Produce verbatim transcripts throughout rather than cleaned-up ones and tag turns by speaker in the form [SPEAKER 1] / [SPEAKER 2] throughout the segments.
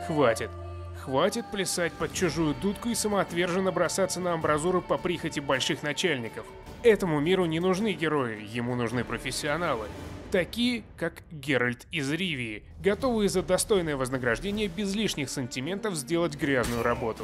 [SPEAKER 1] Хватит. Хватит плясать под чужую дудку и самоотверженно бросаться на амбразуры по прихоти больших начальников. Этому миру не нужны герои, ему нужны профессионалы. Такие, как Геральт из Ривии, готовые за достойное вознаграждение без лишних сантиментов сделать грязную работу.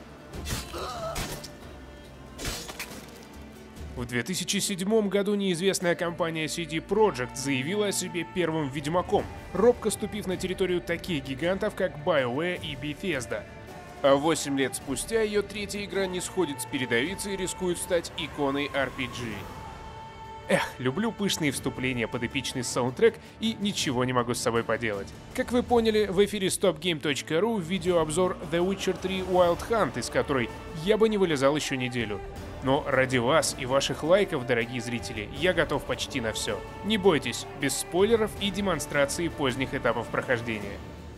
[SPEAKER 1] В две тысячи седьмом году неизвестная компания си ди Projekt заявила о себе первым Ведьмаком, робко ступив на территорию таких гигантов, как BioWare и Bethesda. А восемь лет спустя ее третья игра не сходит с передовицы и рискует стать иконой ар пи джи. Эх, люблю пышные вступления под эпичный саундтрек и ничего не могу с собой поделать. Как вы поняли, в эфире stopgame точка ру видеообзор The Witcher три Wild Hunt, из которой я бы не вылезал еще неделю. Но ради вас и ваших лайков, дорогие зрители, я готов почти на все. Не бойтесь, без спойлеров и демонстрации поздних этапов прохождения.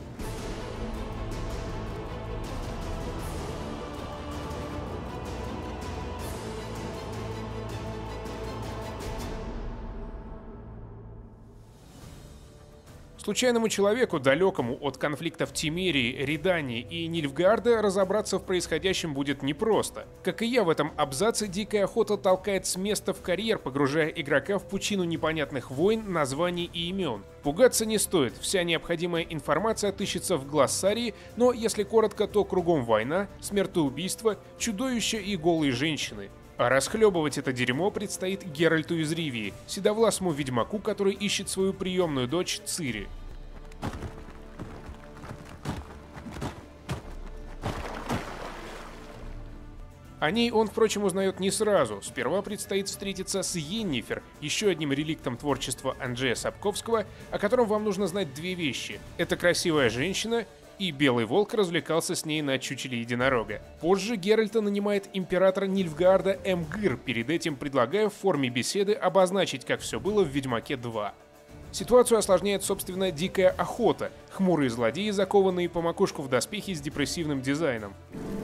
[SPEAKER 1] Случайному человеку, далекому от конфликтов Тимерии, Ридании и Нильфгарда, разобраться в происходящем будет непросто. Как и я в этом абзаце, Дикая Охота толкает с места в карьер, погружая игрока в пучину непонятных войн, названий и имен. Пугаться не стоит, вся необходимая информация отыщется в глоссарии, но если коротко, то кругом война, смертоубийство, чудовища и голые женщины. А расхлебывать это дерьмо предстоит Геральту из Ривии, седовласому ведьмаку, который ищет свою приемную дочь Цири. О ней он, впрочем, узнает не сразу. Сперва предстоит встретиться с Йеннифер, еще одним реликтом творчества Анджея Сапковского, о котором вам нужно знать две вещи. Это красивая женщина, и Белый Волк развлекался с ней на чучеле единорога. Позже Геральта нанимает император Нильфгарда Эмгир, перед этим предлагая в форме беседы обозначить, как все было в Ведьмаке два. Ситуацию осложняет, собственно, Дикая Охота, хмурые злодеи, закованные по макушку в доспехи с депрессивным дизайном.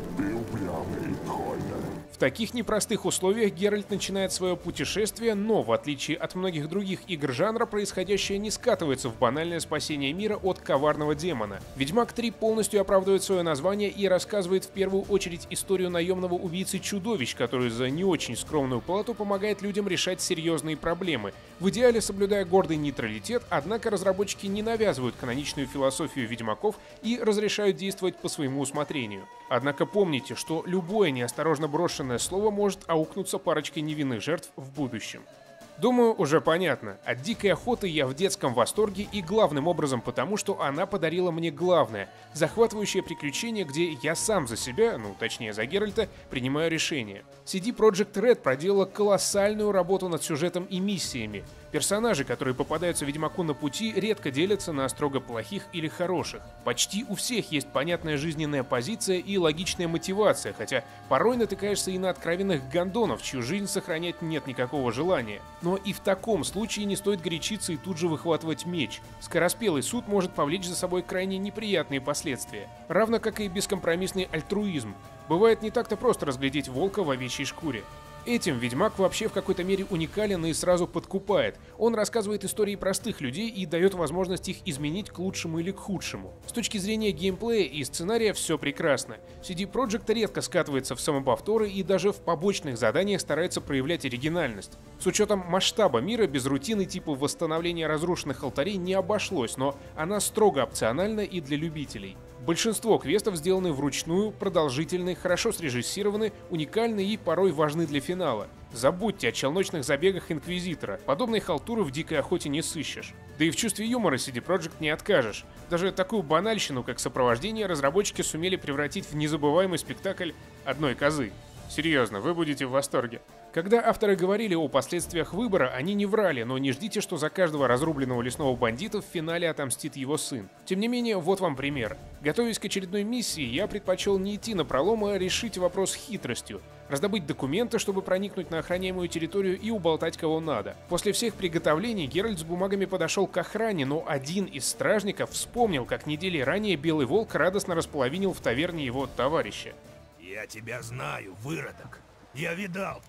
[SPEAKER 1] В таких непростых условиях Геральт начинает свое путешествие, но, в отличие от многих других игр жанра, происходящее не скатывается в банальное спасение мира от коварного демона. Ведьмак три полностью оправдывает свое название и рассказывает в первую очередь историю наемного убийцы-чудовищ, который за не очень скромную плату помогает людям решать серьезные проблемы, в идеале соблюдая гордый нейтралитет, однако разработчики не навязывают каноничную философию ведьмаков и разрешают действовать по своему усмотрению. Однако помните, что любое неосторожно брошенное слово может аукнуться парочкой невинных жертв в будущем. Думаю, уже понятно. От Дикой Охоты я в детском восторге и главным образом потому, что она подарила мне главное — захватывающее приключение, где я сам за себя, ну точнее за Геральта, принимаю решения. си ди Projekt Red проделала колоссальную работу над сюжетом и миссиями. Персонажи, которые попадаются Ведьмаку на пути, редко делятся на строго плохих или хороших. Почти у всех есть понятная жизненная позиция и логичная мотивация, хотя порой натыкаешься и на откровенных гондонов, чью жизнь сохранять нет никакого желания. Но и в таком случае не стоит горячиться и тут же выхватывать меч. Скороспелый суд может повлечь за собой крайне неприятные последствия. Равно как и бескомпромиссный альтруизм. Бывает не так-то просто разглядеть волка в овечьей шкуре. Этим Ведьмак вообще в какой-то мере уникален и сразу подкупает. Он рассказывает истории простых людей и дает возможность их изменить к лучшему или к худшему. С точки зрения геймплея и сценария все прекрасно. си ди Projekt редко скатывается в самоповторы и даже в побочных заданиях старается проявлять оригинальность. С учетом масштаба мира без рутины типа восстановления разрушенных алтарей не обошлось, но она строго опциональна и для любителей. Большинство квестов сделаны вручную, продолжительны, хорошо срежиссированы, уникальны и порой важны для финала. Забудьте о челночных забегах Инквизитора, подобной халтуры в Дикой Охоте не сыщешь. Да и в чувстве юмора си ди Projekt не откажешь. Даже такую банальщину, как сопровождение, разработчики сумели превратить в незабываемый спектакль одной козы. Серьезно, вы будете в восторге. Когда авторы говорили о последствиях выбора, они не врали, но не ждите, что за каждого разрубленного лесного бандита в финале отомстит его сын. Тем не менее, вот вам пример. Готовясь к очередной миссии, я предпочел не идти на пролом, а решить вопрос хитростью. Раздобыть документы, чтобы проникнуть на охраняемую территорию и уболтать кого надо. После всех приготовлений Геральт с бумагами подошел к охране, но один из стражников вспомнил, как недели ранее Белый Волк радостно располовинил в таверне его товарища.
[SPEAKER 2] «Я тебя знаю, выродок. Я видал».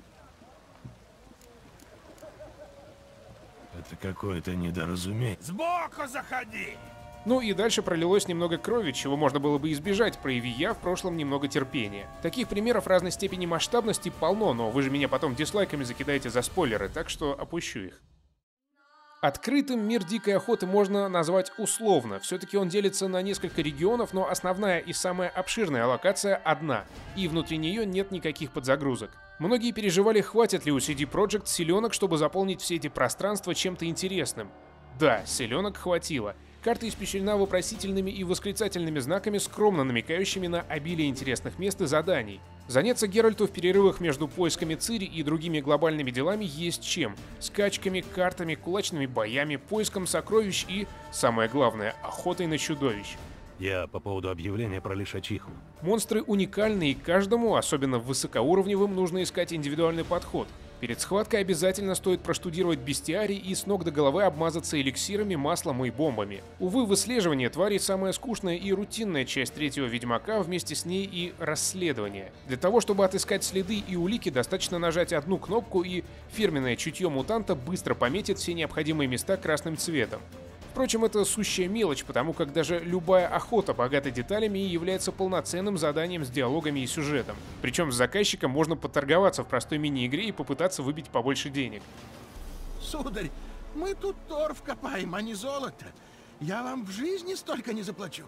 [SPEAKER 3] Это какое-то недоразумение.
[SPEAKER 2] Сбоку заходи!
[SPEAKER 1] Ну и дальше пролилось немного крови, чего можно было бы избежать, прояви я в прошлом немного терпения. Таких примеров разной степени масштабности полно, но вы же меня потом дизлайками закидаете за спойлеры, так что опущу их. Открытым мир дикой охоты можно назвать условно, все-таки он делится на несколько регионов, но основная и самая обширная локация одна, и внутри нее нет никаких подзагрузок. Многие переживали, хватит ли у си ди Projekt силенок, чтобы заполнить все эти пространства чем-то интересным. Да, силенок хватило. Карта испещрена вопросительными и восклицательными знаками, скромно намекающими на обилие интересных мест и заданий. Заняться Геральту в перерывах между поисками Цири и другими глобальными делами есть чем. Скачками, картами, кулачными боями, поиском сокровищ и, самое главное, охотой на чудовищ.
[SPEAKER 2] Я по поводу объявления про лишачиху.
[SPEAKER 1] Монстры уникальны, и каждому, особенно высокоуровневым, нужно искать индивидуальный подход. Перед схваткой обязательно стоит проштудировать бестиарий и с ног до головы обмазаться эликсирами, маслом и бомбами. Увы, выслеживание тварей самая скучная и рутинная часть третьего Ведьмака, вместе с ней и расследование. Для того, чтобы отыскать следы и улики, достаточно нажать одну кнопку, и фирменное чутье мутанта быстро пометит все необходимые места красным цветом. Впрочем, это сущая мелочь, потому как даже любая охота, богата деталями, является полноценным заданием с диалогами и сюжетом. Причем с заказчиком можно поторговаться в простой мини-игре и попытаться выбить побольше денег.
[SPEAKER 3] Сударь, мы тут торф копаем, а не золото. Я вам в жизни столько не заплачу.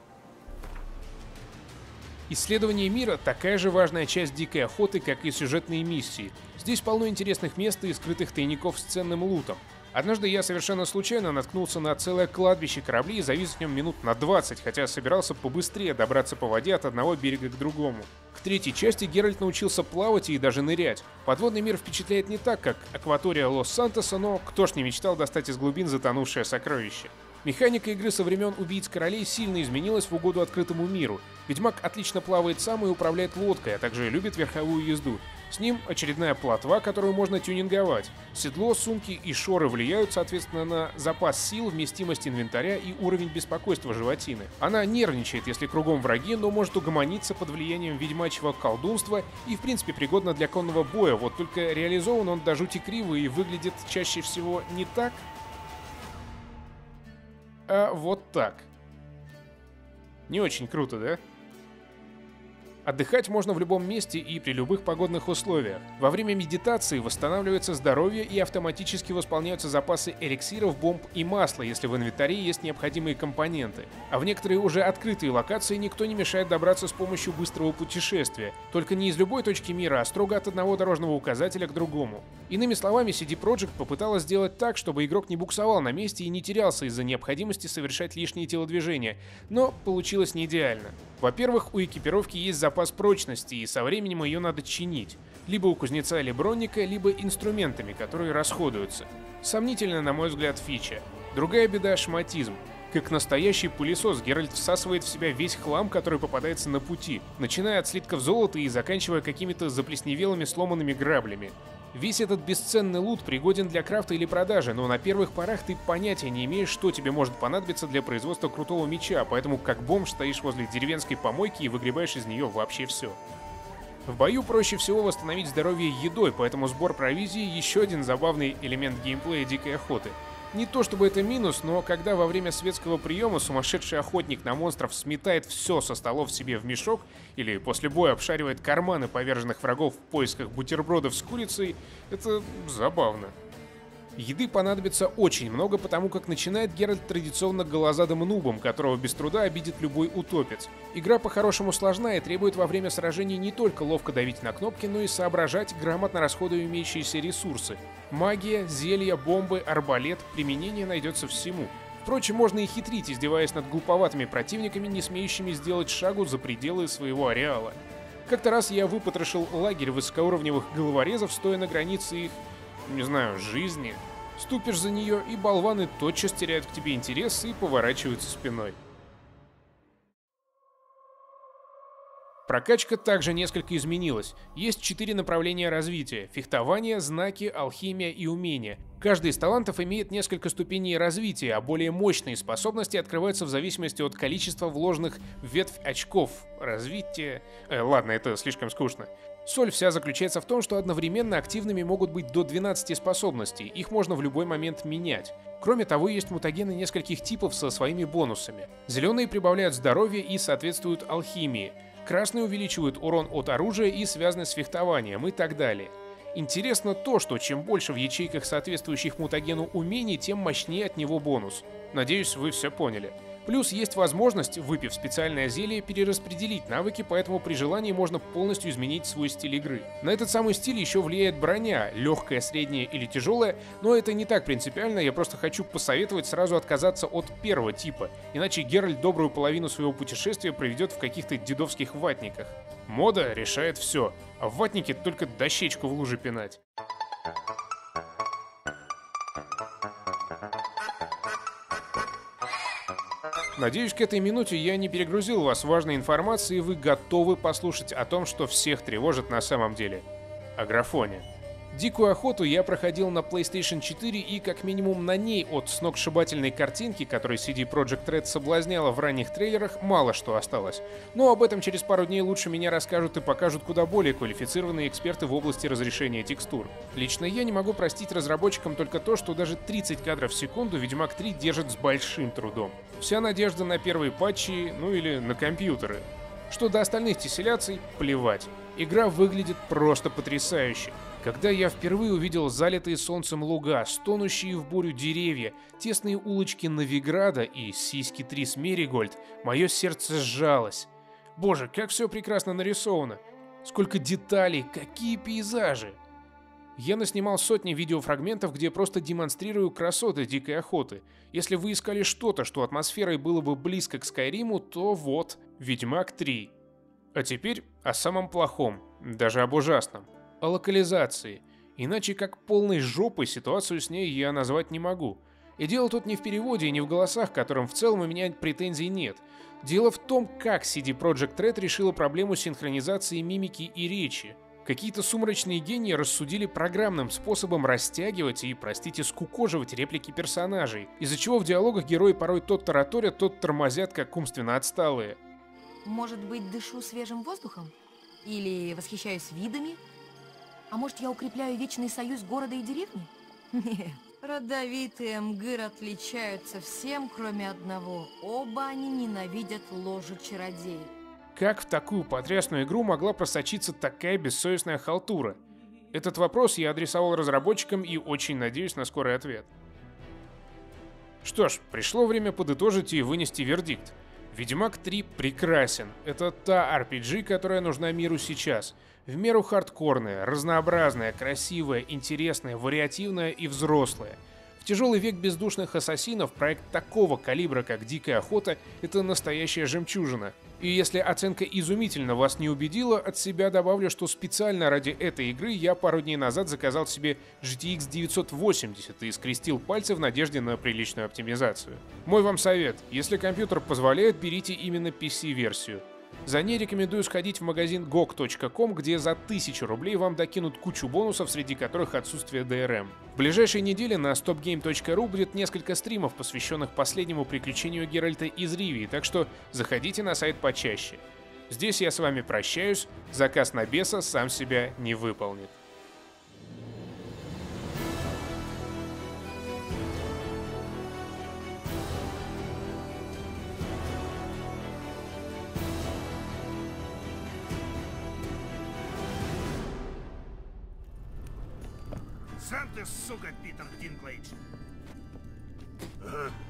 [SPEAKER 1] Исследование мира — такая же важная часть дикой охоты, как и сюжетные миссии. Здесь полно интересных мест и скрытых тайников с ценным лутом. Однажды я совершенно случайно наткнулся на целое кладбище кораблей и завис в нем минут на двадцать, хотя собирался побыстрее добраться по воде от одного берега к другому. К третьей части Геральт научился плавать и даже нырять. Подводный мир впечатляет не так, как акватория Лос-Сантоса, но кто ж не мечтал достать из глубин затонувшее сокровище. Механика игры со времен «Убийц королей» сильно изменилась в угоду открытому миру. Ведьмак отлично плавает сам и управляет лодкой, а также любит верховую езду. С ним очередная плотва, которую можно тюнинговать. Седло, сумки и шоры влияют, соответственно, на запас сил, вместимость инвентаря и уровень беспокойства животины. Она нервничает, если кругом враги, но может угомониться под влиянием ведьмачьего колдунства и, в принципе, пригодна для конного боя, вот только реализован он до жути криво и выглядит чаще всего не так, а вот так. Не очень круто, да? Отдыхать можно в любом месте и при любых погодных условиях. Во время медитации восстанавливается здоровье и автоматически восполняются запасы эликсиров, бомб и масла, если в инвентаре есть необходимые компоненты. А в некоторые уже открытые локации никто не мешает добраться с помощью быстрого путешествия. Только не из любой точки мира, а строго от одного дорожного указателя к другому. Иными словами, си ди Projekt попыталась сделать так, чтобы игрок не буксовал на месте и не терялся из-за необходимости совершать лишние телодвижения, но получилось не идеально. Во-первых, у экипировки есть запас прочности, и со временем ее надо чинить. Либо у кузнеца или бронника, либо инструментами, которые расходуются. Сомнительная, на мой взгляд, фича. Другая беда — шматизм. Как настоящий пылесос, Геральт всасывает в себя весь хлам, который попадается на пути, начиная от слитков золота и заканчивая какими-то заплесневелыми сломанными граблями. Весь этот бесценный лут пригоден для крафта или продажи, но на первых порах ты понятия не имеешь, что тебе может понадобиться для производства крутого меча, поэтому как бомж стоишь возле деревенской помойки и выгребаешь из нее вообще все. В бою проще всего восстановить здоровье едой, поэтому сбор провизии — еще один забавный элемент геймплея дикой охоты. Не то чтобы это минус, но когда во время светского приема сумасшедший охотник на монстров сметает все со столов себе в мешок или после боя обшаривает карманы поверженных врагов в поисках бутербродов с курицей, это забавно. Еды понадобится очень много, потому как начинает Геральт традиционно голозадым нубом, которого без труда обидит любой утопец. Игра по-хорошему сложна и требует во время сражений не только ловко давить на кнопки, но и соображать, грамотно расходуя имеющиеся ресурсы. Магия, зелья, бомбы, арбалет, применение найдется всему. Впрочем, можно и хитрить, издеваясь над глуповатыми противниками, не смеющими сделать шагу за пределы своего ареала. Как-то раз я выпотрошил лагерь высокоуровневых головорезов, стоя на границе их, не знаю, жизни. Ступишь за нее, и болваны тотчас теряют к тебе интерес и поворачиваются спиной. Прокачка также несколько изменилась. Есть четыре направления развития: фехтование, знаки, алхимия и умения. Каждый из талантов имеет несколько ступеней развития, а более мощные способности открываются в зависимости от количества вложенных в ветвь очков развития. Э, ладно, это слишком скучно. Соль вся заключается в том, что одновременно активными могут быть до двенадцати способностей, их можно в любой момент менять. Кроме того, есть мутагены нескольких типов со своими бонусами. Зеленые прибавляют здоровье и соответствуют алхимии. Красные увеличивают урон от оружия и связаны с фехтованием и так далее. Интересно то, что чем больше в ячейках соответствующих мутагену умений, тем мощнее от него бонус. Надеюсь, вы все поняли. Плюс есть возможность, выпив специальное зелье, перераспределить навыки, поэтому при желании можно полностью изменить свой стиль игры. На этот самый стиль еще влияет броня, легкая, средняя или тяжелая, но это не так принципиально, я просто хочу посоветовать сразу отказаться от первого типа, иначе Геральт добрую половину своего путешествия проведет в каких-то дедовских ватниках. Мода решает все, а в ватнике только дощечку в луже пинать. Надеюсь, к этой минуте я не перегрузил вас важной информацией, и вы готовы послушать о том, что всех тревожит на самом деле. О графоне. Дикую охоту я проходил на PlayStation четыре, и как минимум на ней от сногсшибательной картинки, которой си ди Projekt Red соблазняла в ранних трейлерах, мало что осталось. Но об этом через пару дней лучше меня расскажут и покажут куда более квалифицированные эксперты в области разрешения текстур. Лично я не могу простить разработчикам только то, что даже тридцать кадров в секунду Ведьмак три держит с большим трудом. Вся надежда на первые патчи, ну или на компьютеры. Что до остальных тесселяций, плевать. Игра выглядит просто потрясающе. Когда я впервые увидел залитые солнцем луга, стонущие в бурю деревья, тесные улочки Новиграда и сиськи Трис Меригольд, мое сердце сжалось. Боже, как все прекрасно нарисовано. Сколько деталей, какие пейзажи. Я наснимал сотни видеофрагментов, где просто демонстрирую красоты дикой охоты. Если вы искали что-то, что атмосферой было бы близко к Скайриму, то вот, Ведьмак три. А теперь о самом плохом, даже об ужасном. О локализации. Иначе как полной жопой ситуацию с ней я назвать не могу. И дело тут не в переводе и не в голосах, к которым в целом у меня претензий нет. Дело в том, как си ди Projekt Red решила проблему синхронизации мимики и речи. Какие-то сумрачные гении рассудили программным способом растягивать и, простите, скукоживать реплики персонажей, из-за чего в диалогах герои порой то тараторят, то тормозят, как умственно отсталые.
[SPEAKER 4] Может быть, дышу свежим воздухом? Или восхищаюсь видами? А может, я укрепляю вечный союз города и деревни? Нет. Родовитые мгыр отличаются всем, кроме одного. Оба они ненавидят ложу чародеев.
[SPEAKER 1] Как в такую потрясную игру могла просочиться такая бессовестная халтура? Этот вопрос я адресовал разработчикам и очень надеюсь на скорый ответ. Что ж, пришло время подытожить и вынести вердикт. Ведьмак три прекрасен. Это та ар пи джи, которая нужна миру сейчас. В меру хардкорная, разнообразная, красивая, интересная, вариативная и взрослая. В тяжелый век бездушных ассасинов проект такого калибра, как Дикая охота, это настоящая жемчужина. И если оценка изумительно вас не убедила, от себя добавлю, что специально ради этой игры я пару дней назад заказал себе джи ти экс девятьсот восемьдесят и скрестил пальцы в надежде на приличную оптимизацию. Мой вам совет, если компьютер позволяет, берите именно пи си-версию. За ней рекомендую сходить в магазин джи о джи точка ком, где за тысячу рублей вам докинут кучу бонусов, среди которых отсутствие ди ар эм. В ближайшие недели на стоп гейм точка ру будет несколько стримов, посвященных последнему приключению Геральта из Ривии, так что заходите на сайт почаще. Здесь я с вами прощаюсь, заказ на беса сам себя не выполнит.
[SPEAKER 2] Сам ты, сука, Питер Динклейдж. Ага.